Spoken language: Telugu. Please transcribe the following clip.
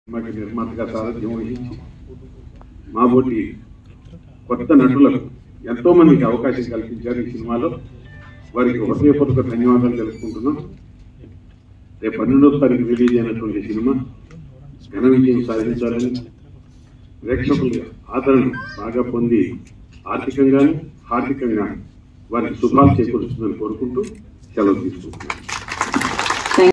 నిర్మాతగా సారథ్యం వహించి మాబోటి కొత్త నటులకు ఎంతో మందికి అవకాశం కల్పించారు ఈ సినిమాలో. వారికి హృదయపూర్వక ధన్యవాదాలు తెలుపుకుంటున్నాం. రేపు 12వ తారీఖు రిలీజ్ అయినటువంటి సినిమా ఘన విజయం సాధించాలని, ప్రేక్షకుల ఆదరణ బాగా పొంది ఆర్థికంగాను హార్దికంగా వారికి శుభాలు చేకూరుస్తుందని కోరుకుంటూ సెలవు తీసుకుంటున్నాను.